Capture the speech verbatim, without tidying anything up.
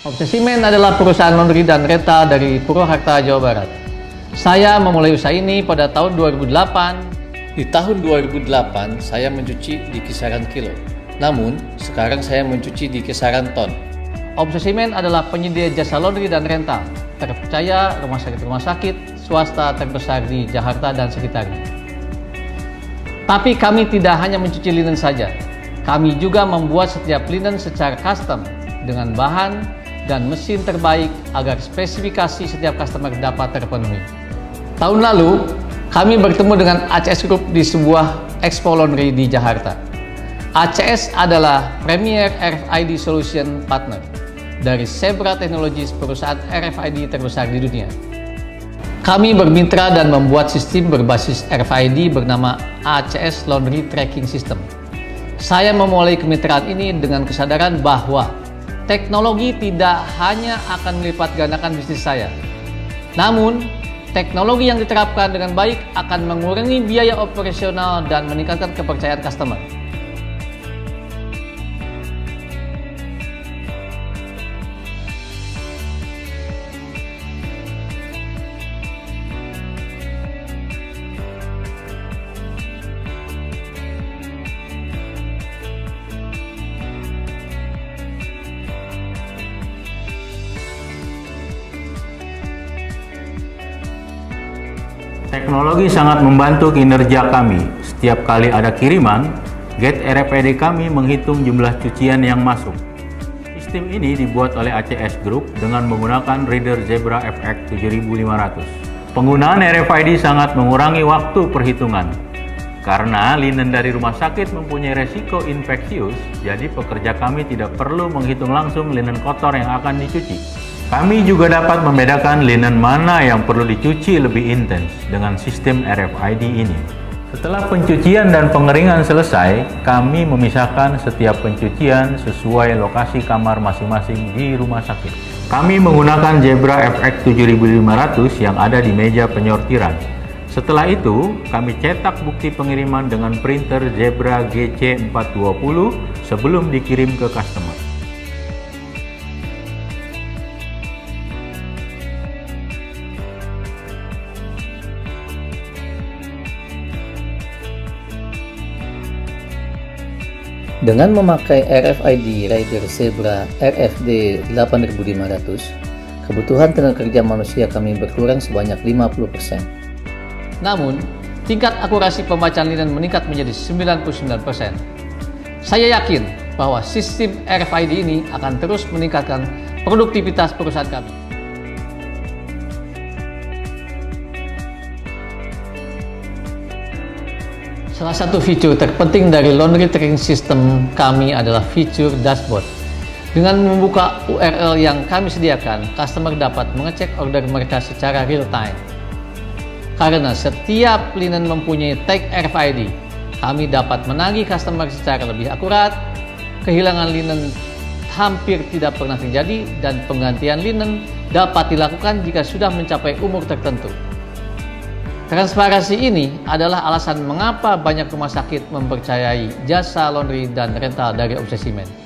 Obsesimen adalah perusahaan laundry dan rental dari Purwakarta, Jawa Barat. Saya memulai usaha ini pada tahun dua ribu delapan. Di tahun dua ribu delapan, saya mencuci di kisaran kilo. Namun, sekarang saya mencuci di kisaran ton. Obsesimen adalah penyedia jasa laundry dan rental terpercaya rumah sakit-rumah sakit swasta terbesar di Jakarta dan sekitarnya. Tapi kami tidak hanya mencuci linen saja. Kami juga membuat setiap linen secara custom dengan bahan dan mesin terbaik agar spesifikasi setiap customer dapat terpenuhi. Tahun lalu, kami bertemu dengan A C S Group di sebuah expo laundry di Jakarta. A C S adalah Premier R F I D Solution Partner dari Zebra Technologies, perusahaan R F I D terbesar di dunia. Kami bermitra dan membuat sistem berbasis R F I D bernama A C S Laundry Tracking System. Saya memulai kemitraan ini dengan kesadaran bahwa teknologi tidak hanya akan melipat gandakan bisnis saya, namun teknologi yang diterapkan dengan baik akan mengurangi biaya operasional dan meningkatkan kepercayaan customer. Teknologi sangat membantu kinerja kami. Setiap kali ada kiriman, Gate R F I D kami menghitung jumlah cucian yang masuk. Sistem ini dibuat oleh A C S Group dengan menggunakan reader Zebra F X tujuh ribu lima ratus. Penggunaan R F I D sangat mengurangi waktu perhitungan. Karena linen dari rumah sakit mempunyai resiko infeksius, jadi pekerja kami tidak perlu menghitung langsung linen kotor yang akan dicuci. Kami juga dapat membedakan linen mana yang perlu dicuci lebih intens dengan sistem R F I D ini. Setelah pencucian dan pengeringan selesai, kami memisahkan setiap pencucian sesuai lokasi kamar masing-masing di rumah sakit. Kami menggunakan Zebra F X tujuh ribu lima ratus yang ada di meja penyortiran. Setelah itu, kami cetak bukti pengiriman dengan printer Zebra G C empat dua puluh sebelum dikirim ke customer. Dengan memakai R F I D Reader Zebra R F D delapan ribu lima ratus, kebutuhan tenaga kerja manusia kami berkurang sebanyak lima puluh persen. Namun, tingkat akurasi pembacaan linen meningkat menjadi sembilan puluh sembilan persen. Saya yakin bahwa sistem R F I D ini akan terus meningkatkan produktivitas perusahaan kami. Salah satu fitur terpenting dari laundry tracking system kami adalah fitur dashboard. Dengan membuka U R L yang kami sediakan, customer dapat mengecek order mereka secara real time. Karena setiap linen mempunyai tag R F I D, kami dapat menagih customer secara lebih akurat, kehilangan linen hampir tidak pernah terjadi, dan penggantian linen dapat dilakukan jika sudah mencapai umur tertentu. Transparansi ini adalah alasan mengapa banyak rumah sakit mempercayai jasa laundry dan rental dari Obsesimen.